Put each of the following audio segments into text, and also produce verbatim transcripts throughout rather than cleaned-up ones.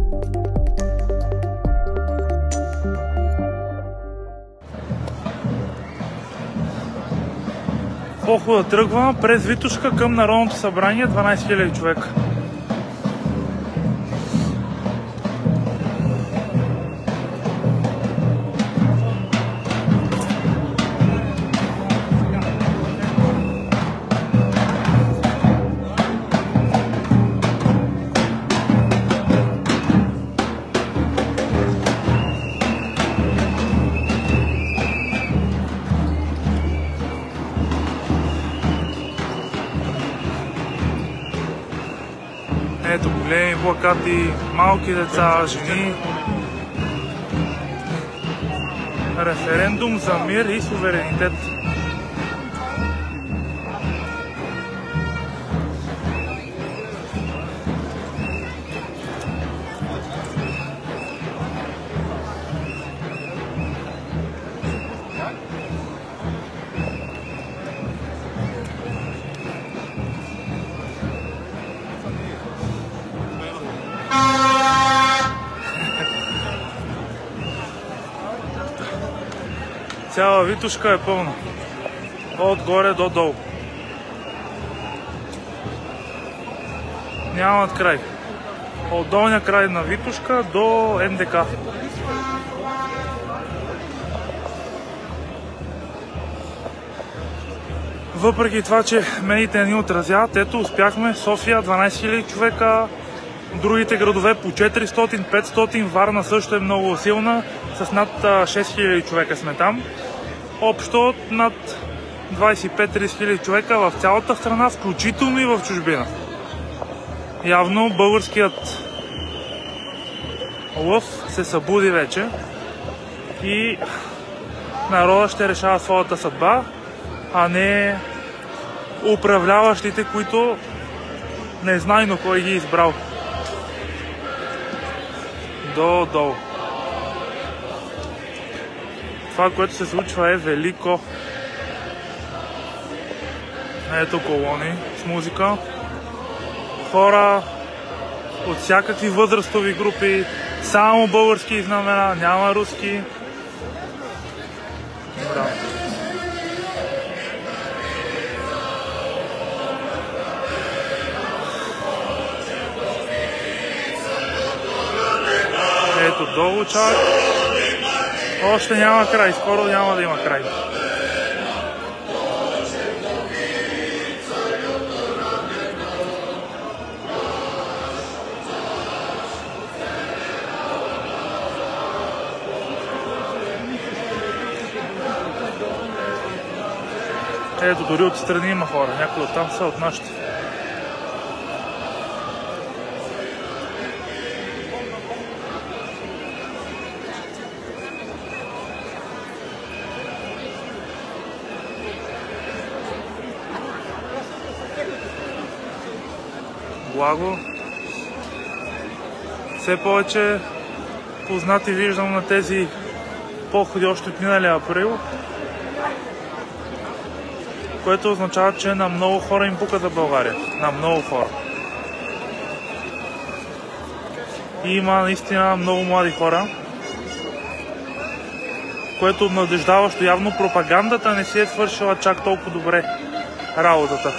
Похода тръгва през Витошка към Народното събрание, дванайсет хиляди човека. Ето големи плакати, малки деца, жени. Референдум за мир и суверенитет. Цяла Витошка е пълна. Отгоре до долу. Нямат край. От долния край на Витошка до Ен Де Ка. Въпреки това, че медиите ни отразяват, ето успяхме. София дванайсет хиляди човека, другите градове по четиристотин, петстотин, Варна също е много силна, с над шест хиляди човека сме там. Общо над двайсет и пет до трийсет хиляди човека в цялата страна, включително и в чужбина. Явно българският лъв се събуди вече и народът ще решава своята съдба, а не управляващите, които незнайно кой ги е избрал. Долу-долу. Това, което се случва, е велико. Ето колони с музика. Хора от всякакви възрастови групи, само български знамена, няма руски. Да. Ето долу чак. Още няма край, скоро няма да има край. Ето дори отстрани има хора, някои оттам са от нашите. Благо. Все повече познати виждам на тези походи още от миналия април, което означава, че на много хора им пука за България. На много хора. И има наистина много млади хора, което обнадеждаващо. Явно пропагандата не си е свършила чак толкова добре работата.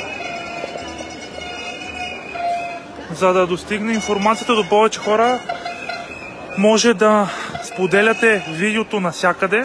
За да достигне информацията до повече хора, може да споделяте видеото навсякъде.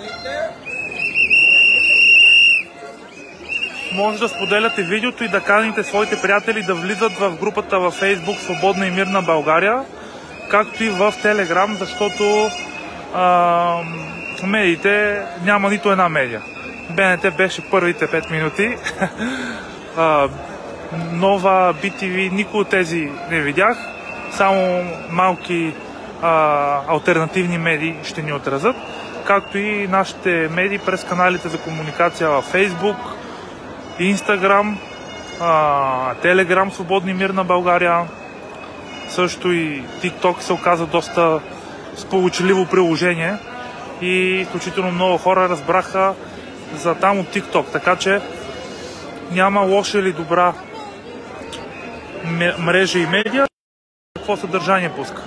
Може да споделяте видеото и да каните своите приятели да влизат в групата във Facebook Свободна и мирна България, както и в Telegram, защото а, медиите няма нито една медия. Б Н Т беше първите пет минути. а, Нова, Би Ти Ви, никой от тези не видях. Само малки а, алтернативни медии ще ни отразят, както и нашите медии през каналите за комуникация във Facebook, Instagram, Telegram Свободна и мирна България. Също и TikTok се оказа доста сполучливо приложение и изключително много хора разбраха за там от TikTok, така че няма лоша или добра мрежа и медия. какво съдържание пуска.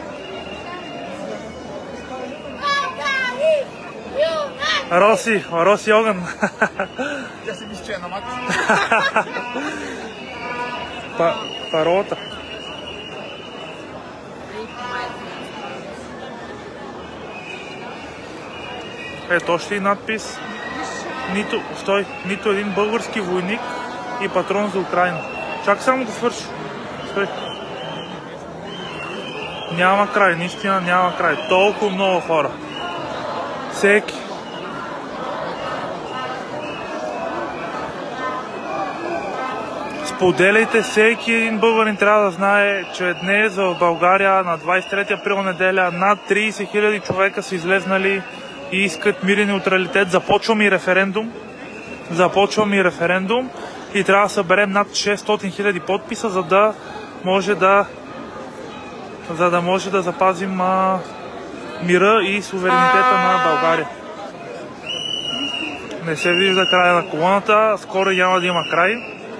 Роси, Роси Огън. Тя си мисли, че е на мати. Паролата. Ето още и надпис. Нито, стой, нито един български войник и патрон за Украина. Чакай само да свърши. Стой. Няма край, наистина няма край. Толкова много хора. Всеки. Споделяйте, всеки един българин трябва да знае, че днес в България на двадесет и трети април неделя над тридесет хиляди човека са излезнали и искат мир и неутралитет. Започвам и референдум. Започвам и референдум и трябва да съберем над шестстотин хиляди подписа, за да може да за да може да запазим а, мира и суверенитета на България. Не се вижда края на колоната, скоро няма да има край.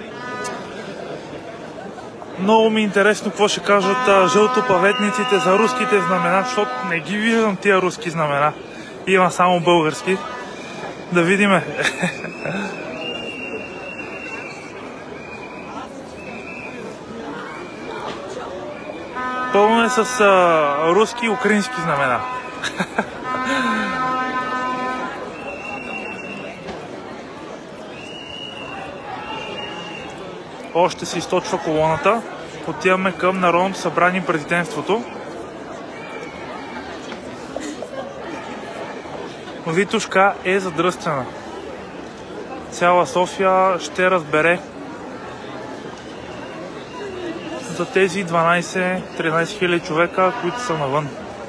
Много ми е интересно какво ще кажат а, жълтопаветниците за руските знамена, защото не ги виждам тия руски знамена. Има само български. Да видиме. Пълно е с а, руски и украински знамена. Още се източва колоната. Отиваме към Народното събрание и президентството. Витошка е задръстена. Цяла София ще разбере за тези дванадесет-тринадесет хиляди човека, които са навън.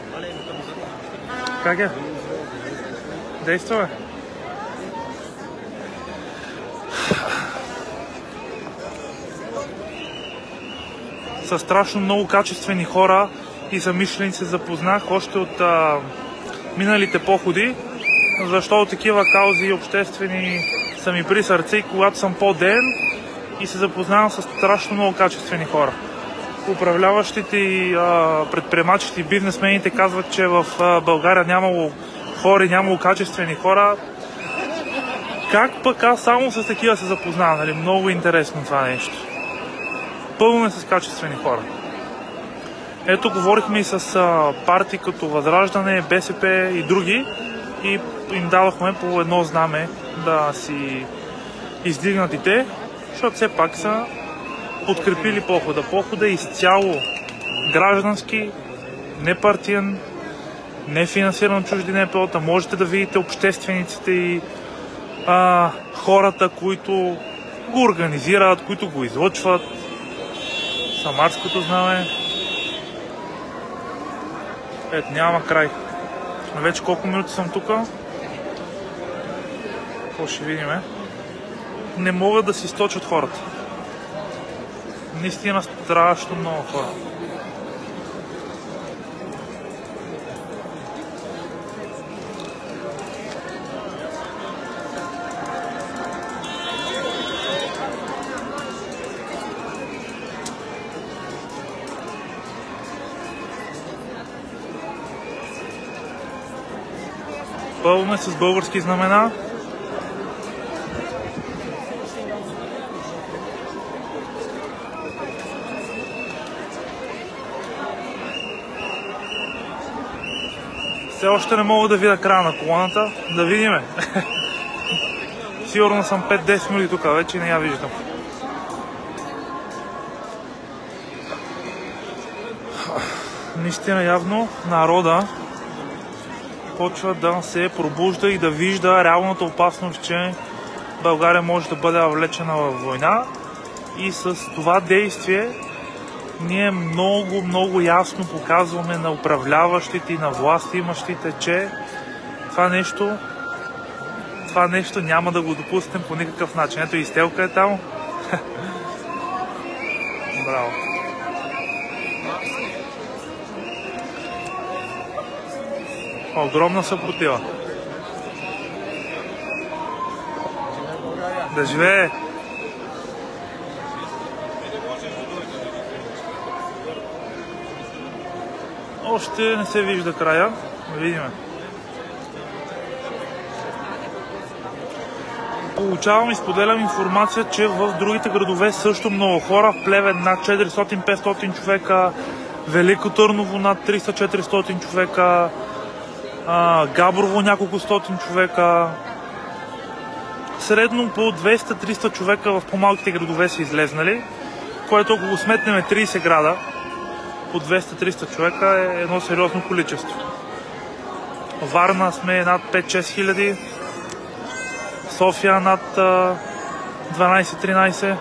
Как е? Действа, бе? Са страшно много качествени хора и замишленици се запознах още от а, миналите походи, защото такива каузи обществени са ми при сърце и когато съм по-ден и се запознавам с страшно много качествени хора. Управляващите и а, предприемачите и бизнесмените казват, че в а, България нямало хора и нямало качествени хора. Как пък аз само с такива се запознавам? Нали? Много интересно това нещо. Пълно е с качествени хора. Ето, говорихме и с а, партии като Възраждане, БСП и други и им давахме по едно знаме да си издигнат и те, защото все пак са подкрепили похода. Похода е изцяло граждански, непартиен, не финансиран от чужди НПО-та. Можете да видите обществениците и а, хората, които го организират, които го излъчват. Самарското знаме. Ето, няма край. Вече колко минути съм тук? Какво ще видим? Не могат да си източат хората. Наистина страшно много хора. Пълно е с български знамена. Все още не мога да видя края на колоната. Да видиме. Сигурно съм пет-десет минути тук, вече не я виждам. Наистина явно народа почва да се пробужда и да вижда реалната опасност, че България може да бъде въвлечена в война. И с това действие ние много, много ясно показваме на управляващите и на власт имащите, че това нещо, това нещо няма да го допуснем по никакъв начин. Ето и Стелка е там. Браво. Огромна съпротива. Да живее! Още не се вижда края. Видим. Получавам и споделям информация, че в другите градове също много хора. В Плевен над четиристотин-петстотин човека, Велико Търново над триста-четиристотин човека, Габрово няколко стотин човека. Средно по двеста-триста човека в по-малките градове са излезнали, което ако го сметнем трийсет града, по двеста-триста човека е едно сериозно количество. Варна сме над пет-шест хиляди, София над дванайсет-тринайсет.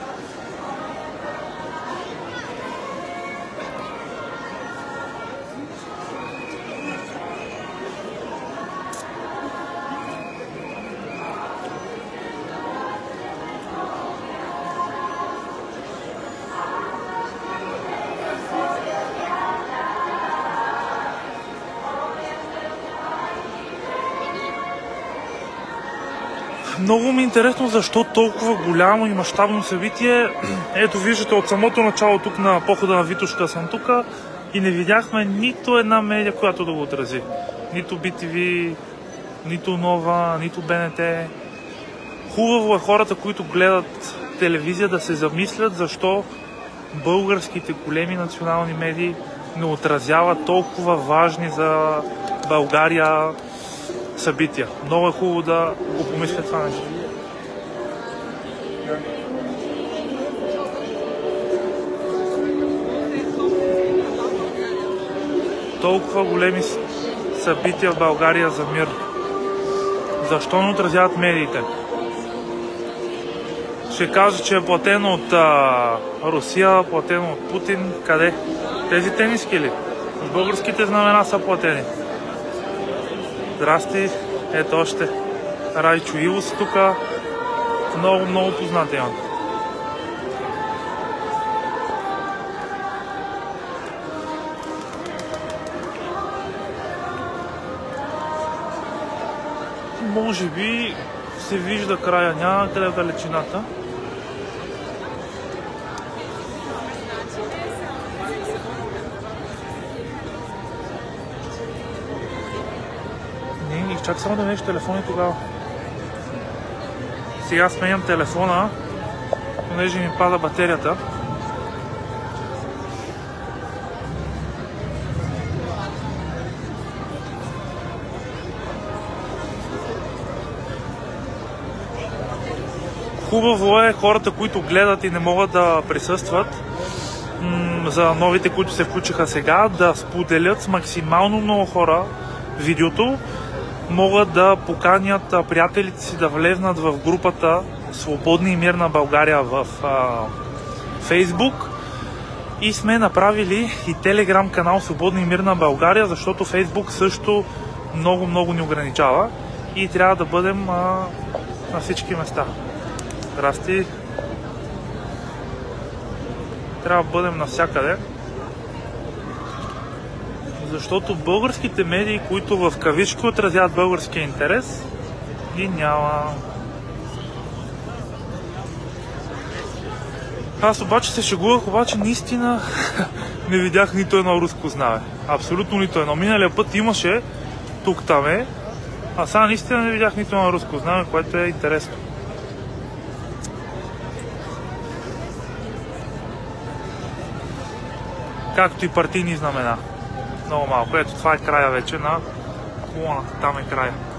Много ми е интересно защо толкова голямо и мащабно събитие. Ето виждате, от самото начало тук на похода на Витошка съм тук и не видяхме нито една медия, която да го отрази. Нито би ти ви, нито Нова, нито БНТ. Хубаво е хората, които гледат телевизия, да се замислят защо българските големи национални медии не отразяват толкова важни за България събития. Много е хубаво да го помисля това нещо. Толкова големи събития в България за мир. Защо не отразяват медиите? Ще кажа, че е платено от а, Русия, платено от Путин. Къде? Тези тениски ли? С българските знамена са платени. Здрасти, ето още Райчо Ивос тук, много, много познати имам. Може би се вижда края, няма къде далечината. Чак само да меш телефони тогава. Сега сменям телефона, понеже ми пада батерията. Хубаво е хората, които гледат и не могат да присъстват, за новите, които се включиха сега, да споделят с максимално много хора видеото. Могат да поканят приятелите си да влезнат в групата Свободна и мирна България в Facebook. И сме направили и Telegram канал Свободна и мирна България, защото Facebook също много-много ни ограничава и трябва да бъдем а, на всички места. Здрасти! Трябва да бъдем навсякъде. Защото българските медии, които в кавички отразяват българския интерес, ги няма. Аз обаче се шегувах, обаче наистина не видях нито едно руско знаме. Абсолютно нито едно. Миналия път имаше тук-там е, а сега наистина не видях нито едно руско знаме, което е интересно. Както и партийни знамена. Много малко. Ето това е края вече на колоната. Там е края.